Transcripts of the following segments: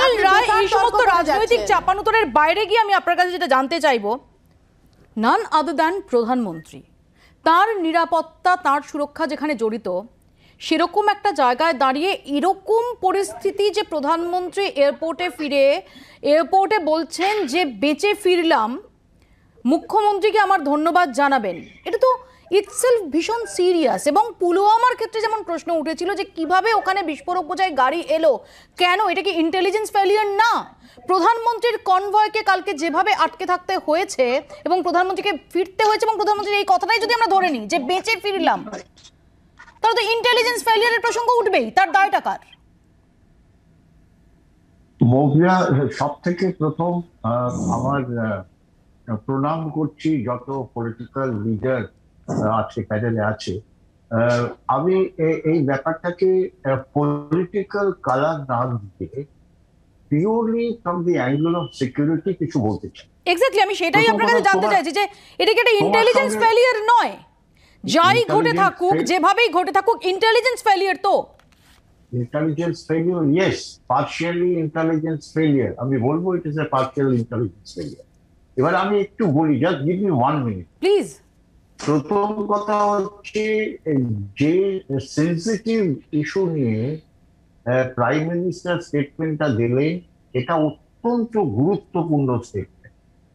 Curl রায় এই সমস্ত রাজনৈতিক চাপানুতরের বাইরে গিয়ে আমি আপনার কাছে যেটা জানতে চাইবো, নান আদার দ্যান প্রধানমন্ত্রী, তার নিরাপত্তা তার সুরক্ষা যেখানে জড়িত, সেরকম একটা জায়গায় দাঁড়িয়ে এরকম পরিস্থিতি যে প্রধানমন্ত্রী এয়ারপোর্টে বলছেন যে বেঁচে ফিরলাম, মুখ্যমন্ত্রীকে আমার ধন্যবাদ জানাবেন, এটা তো ইটসেলফ ভীষণ সিরিয়াস। এবং পুলওয়ামার ক্ষেত্রে যেমন প্রশ্ন উঠেছিল যে কিভাবে ওখানে বিস্ফোরক বোঝাই গাড়ি এলো, কেন, এটা কি ইন্টেলিজেন্স ফেলিয়ার না? প্রধানমন্ত্রীর কনভয়কে কালকে যেভাবে আটকে থাকতে হয়েছে এবং প্রধানমন্ত্রীকে ফিরতে হয়েছে, এবং প্রধানমন্ত্রীর এই কথাটাই যদি আমরা ধরে নিই যে বেঁচে ফিরলাম, তাহলে তো ইন্টেলিজেন্স ফেলিয়ারের প্রসঙ্গ উঠবেই, তার দায়টা কার? মৌপিয়া, সব থেকে প্রথম আমার প্রণাম করছি যত পলিটিক্যাল লিডার আজকে প্যানেলে আছে। আমি এই ব্যাপারটাকে পলিটিক্যাল কালার না দিয়ে purely from the angle of security কিছু বলতে চাই। এক্স্যাক্টলি, আমি সেটাই আপনার কাছে জানতে চাইছি যে এটা কি একটা ইন্টেলিজেন্স ফেলিয়ার নয়? যাই ঘটে থাকুক, যেভাবেই ঘটে থাকুক, ইন্টেলিজেন্স ফেলিয়ার তো। Intelligence failure, yes, partially intelligence failure. আমি বলবো it is a partial intelligence failure. এবার আমি একটু বলি, just give me 1 minute please. প্রথম কথা হচ্ছে, যে সেন্সিটিভ ইস্যু নিয়ে প্রাইম মিনিস্টার স্টেটমেন্টটা দিলেন, এটা অত্যন্ত গুরুত্বপূর্ণ স্টেটমেন্ট।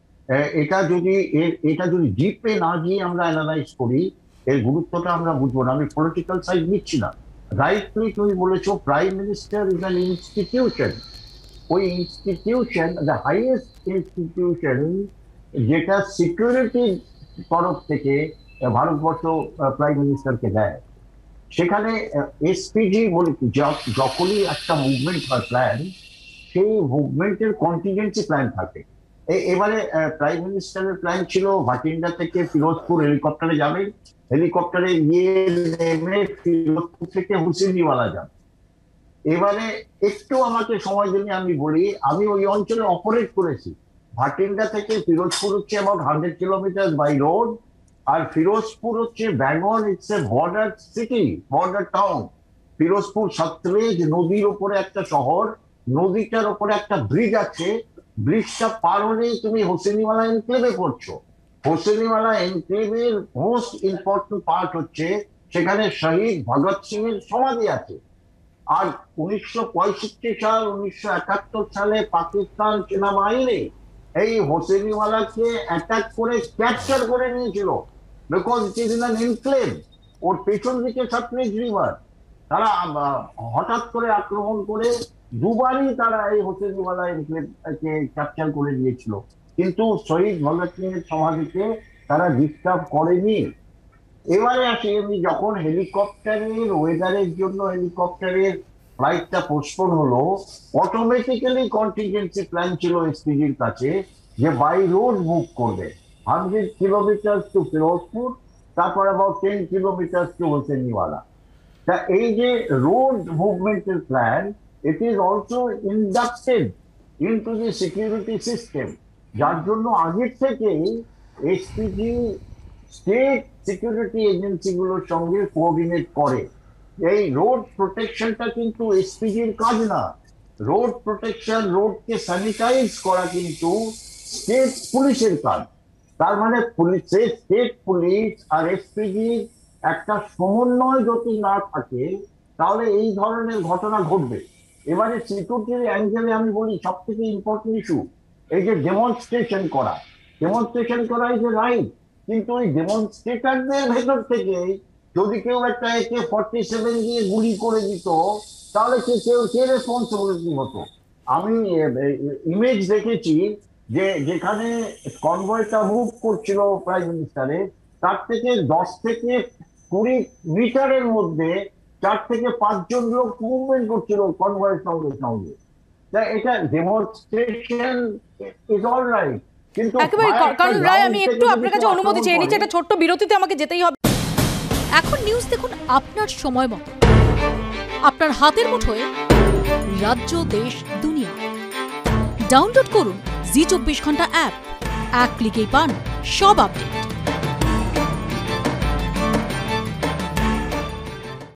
এটা যদি ডিপে না গিয়ে আমরা অ্যানালাইজ করি, এর গুরুত্বটা আমরা বুঝবো না। আমি পলিটিক্যাল সাইড নিচ্ছি না। রাইটলি তুমি বলেছো, prime minister is an institution. ওই ইনস্টিটিউশন, দ্য হাইয়েস্ট ইনস্টিটিউশন, যেটা সিকিউরিটি তরফ থেকে ভারতবর্ষ প্রাইম মিনিস্টারকে দেয়, সেখানে এসপিজি বলে যখনই একটা মুভমেন্ট হয় প্ল্যান, সেই মুভমেন্টের কন্টিনজেন্সি প্ল্যান থাকে। এবারে প্রাইম মিনিস্টারের প্ল্যান ছিল ভাটিন্ডা থেকে ফিরোজপুর হেলিকপ্টারে যাবে, হেলিকপ্টারে গিয়ে নেমে ফিরোজপুর থেকে হুসেনিওয়ালা যাবে। এবারে একটু আমাকে সময় দিলে আমি বলি, আমি ওই অঞ্চলে অপারেট করেছি। ভাটিন্ডা থেকে ফিরোজপুর হচ্ছে অ্যাবাউট 100 কিলোমিটার বাই রোড, আর ফিরোজপুর হচ্ছে ব্যাঙ্গল, it's a border city, border town. Firozpur Sutlej নদীর উপরে একটা শহর, নদীটার উপরে একটা ব্রিজ আছে, ব্রিজটা পার হলেই তুমি হোসেনিওয়ালা এনক্লেভে পড়ছো। হোসেনিওয়ালা এনক্লেভের মোস্ট ইম্পর্টেন্ট পার্ট হচ্ছে সেখানে শহীদ ভগৎ সিং এর সমাধি আছে। আর 1965 সাল, 1971 সালে পাকিস্তান সেনাবাহিনী এই হোসেনিওয়ালাকে অ্যাটাক করে ক্যাপচার করে নিয়েছিল, because it is in an enclave. ওর পেছন দিকে সতলেজ রিভার। তারা হঠাৎ করে আক্রমণ করে দুবারই তারা এই হোসেনিওয়ালা এনক্লেভকে ক্যাপচার করে দিয়েছিল, কিন্তু শহীদ ভগৎ সিং এর সমাধিকে তারা ডিস্টার্ব করেনি। এবারে আসি, আমি যখন হেলিকপ্টারের ওয়েদারের জন্য হেলিকপ্টারের ফ্লাইটটা পোস্টপোন হলো, অটোমেটিক্যালি কন্টিনজেন্সি প্ল্যান ছিল এসপিজির কাছে যে বাই রোড মুভ করবে 100 কিলোমিটার টু ফিরোজপুর, তারপর অ্যাবাউট 10 কিলোমিটার টু হোসেনিওয়ালা। তা এই যে রোড মুভমেন্টের plan, it is also inducted into the security system, যার জন্য আগের থেকেই এসপিজি স্টেট সিকিউরিটি এজেন্সিগুলোর সঙ্গে কোঅর্ডিনেট করে। এই রোড প্রোটেকশনটা কিন্তু এসপিজির কাজ না। রোড প্রোটেকশন, রোডকে স্যানিটাইজ করা কিন্তু স্টেট পুলিশের কাজ। তার মানে স্টেট পুলিশ আর এসপিজির একটা সমন্বয় যদি না থাকে, তাহলে এই ধরনের ঘটনা ঘটবে। এবারে সিকিউরিটির অ্যাঙ্গেলে আমি বলি, সব থেকে ইম্পর্টেন্ট ইস্যু এই যে ডেমনস্ট্রেশন করা ইজ এ রাইট, কিন্তু ওই ডেমনস্ট্রেটরদের ভেতর থেকে যদি কেউ একটা AK-47 দিয়ে গুলি করে দিত, তাহলে কে রেসপন্সিবিলিটি হতো? আমি ইমেজ দেখেছি যে যেখানে কনভয়টা মুভ করছিল প্রাইম মিনিস্টারের, তার থেকে 10 থেকে 20 মিটারের মধ্যে 4 থেকে 5 জন লোক মুভমেন্ট করছিল কনভয়ের সঙ্গে সঙ্গে। এটা ডেমনস্ট্রেশন ইজ অল রাইট, কিন্তু কারণ রায়, আমি একটু আপনার কাছে অনুমতি চেয়ে নিচ্ছি, একটা ছোট্ট বিরতিতে আমাকে যেতেই হবে। এখন নিউজ দেখুন আপনার সময় মতো, আপনার হাতের মুঠোয়, রাজ্য, দেশ, দুনিয়া। ডাউনলোড করুন জি 24 ঘন্টা অ্যাপ। এক ক্লিকেই পান সব আপডেট।